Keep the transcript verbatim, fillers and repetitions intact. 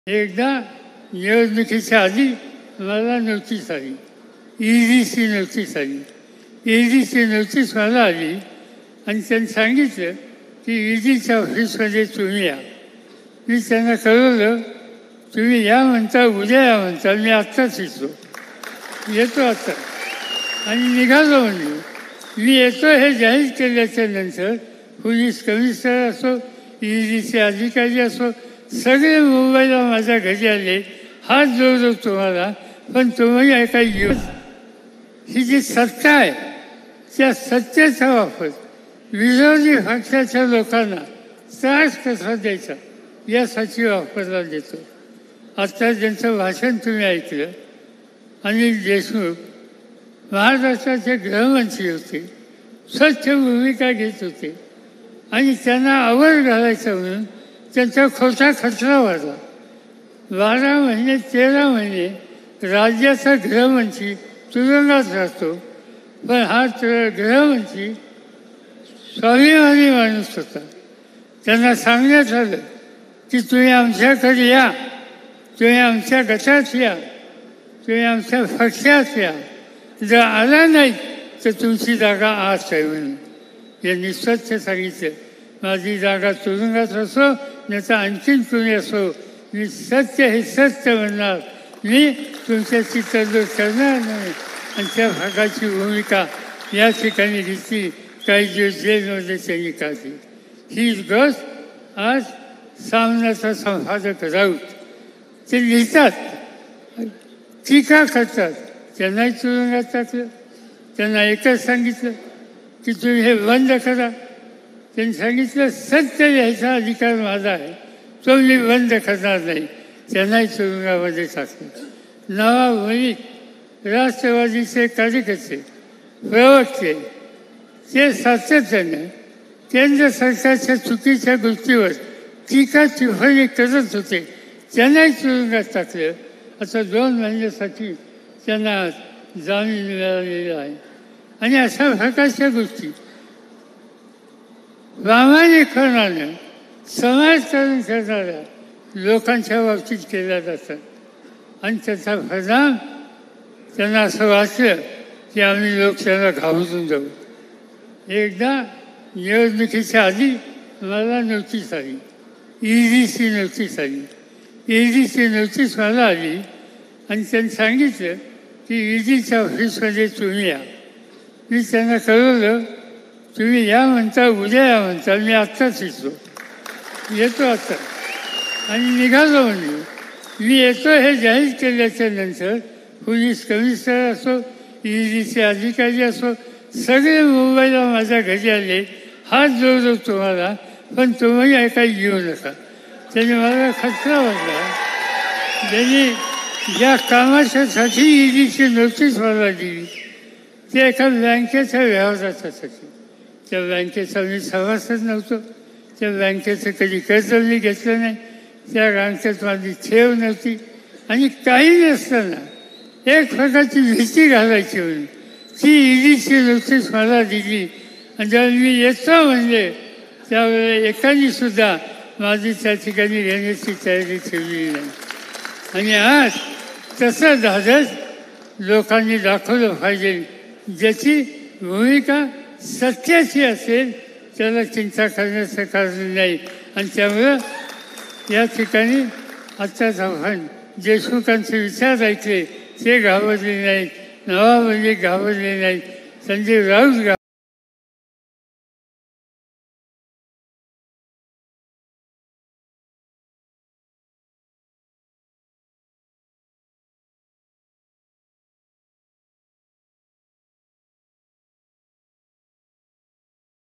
एकदा निवडणुकीच्या आधी मला नोटीस आली, ईडीची नोटीस आली. ईडीची नोटीस मला आली आणि त्यांनी सांगितलं की ईडीच्या ऑफिसमध्ये तुम्ही या. मी त्यांना कळवलं, तुम्ही या म्हणता, उद्या या म्हणता. मी आत्ताच येतो येतो आत्ता आणि निघालो. म्हणजे मी येतो हे जाहीर केल्याच्या नंतर पोलीस कमिशनर असो, ईडीचे अधिकारी असो, सगळे मुंबईला माझ्या घरी आले. हात जोडलो तुम्हाला, पण तुम्ही ऐका, ही जी सत्ता आहे त्या सत्तेचा वापर विरोधी पक्षाच्या लोकांना त्रास कसा द्यायचा यासाठी वापरला देतो. आत्ता ज्यांचं भाषण तुम्ही ऐकलं, अनिल देशमुख महाराष्ट्राचे गृहमंत्री होते, स्वच्छ भूमिका घेत होते आणि त्यांना आवर घालायचं म्हणून त्यांचा खोटा खचरा वाढला. बारा महिने तेरा महिने राज्याचा गृहमंत्री तुरुंगात राहतो, पण हा गृहमंत्री स्वाभिमानी माणूस होता. त्यांना सांगण्यात आलं की तुम्ही आमच्याकडे या, तुम्ही आमच्या गटात या, तुम्ही आमच्या पक्षात या. जर आला नाही तर तुमची जागा आत आहे म्हणून. यांनी स्वच्छ सांगितलं, माझी जागा तुरुंगात असो याचा आणखीन कुणी असो, मी सत्य हे सत्य म्हणणार. मी तुमच्याची तडजोड करणार नाही. आणि त्या भागाची भूमिका या ठिकाणी घेतली. काही दिवस जेलमध्ये त्यांनी काढली. ही गोष्ट आज सामनाचा संपादक राऊत ते लिहितात, टीका करतात. त्यांनाही तुरुंगात टाकलं. त्यांना एकच सांगितलं की तुम्ही हे बंद करा. त्यांनी सांगितलं सत्य लिहायचा अधिकार माझा आहे, तो मी बंद करणार नाही. त्यांनाही तुरुंगामध्ये टाकलं. नवा राष्ट्रवादीचे कार्यकर्ते, प्रवक्ते ते सातत्याने केंद्र सरकारच्या चुकीच्या गोष्टीवर टीका टिप्पणी करत होते. त्यांनाही तुरुंगात टाकलं. आता दोन महिन्यासाठी त्यांना जामीन मिळालेला आहे. आणि अशा प्रकारच्या गोष्टी प्रामाणिकपणानं समाजकारण करणाऱ्या लोकांच्या बाबतीत केल्या जातात. आणि त्याचा परिणाम त्यांना असं वाटलं की आम्ही लोक त्यांना घाबरून जाऊ. एकदा निवडणुकीच्या आधी मला नोटीस आली, ईडीची नोटीस आली. ईडीची नोटीस मला आली आणि त्यांनी सांगितलं की ईडीच्या ऑफिसमध्ये तुम्ही या. मी त्यांना कळवलं, तुम्ही या म्हणता, उद्या या म्हणता. मी आत्ताच येतो येतो आत्ता आणि निघालो. म्हणजे मी येतो हे जाहीर केल्याच्या नंतर पोलीस कमिशनर असो, ईडीचे अधिकारी असो, सगळे मुंबईला माझ्या घरी आले. हात जोडलो तुम्हाला, पण तुम्ही ऐका, येऊ नका. त्यांनी मला खटला वाटला. त्यांनी ज्या कामाच्यासाठी ईडीची नोटीस मला दिली ते एका बँकेच्या व्यवहारासाठी. त्या बँकेचा मी सभासद नव्हतो, त्या बँकेचं कधी कर्ज मी घेतलं नाही, त्या बँकेत माझी ठेव नव्हती. आणि काही नसताना एक प्रकारची भीती घालायची म्हणून ती ईडीची नोटीस मला दिली. आणि जेव्हा मी येतो म्हणजे त्यावेळेला एकाने सुद्धा माझी त्या ठिकाणी घेण्याची तयारी ठेवली नाही. आणि आज तसं धाडस लोकांनी दाखवलं पाहिजे. ज्याची भूमिका सत्याची असेल त्याला चिंता करण्याचं कारण नाही. आणि त्यामुळं या ठिकाणी आत्ताच आपण देशमुखांचे विचार ऐकले, ते घाबरले नाहीत, नवाब घाबरले नाहीत, संजय राऊत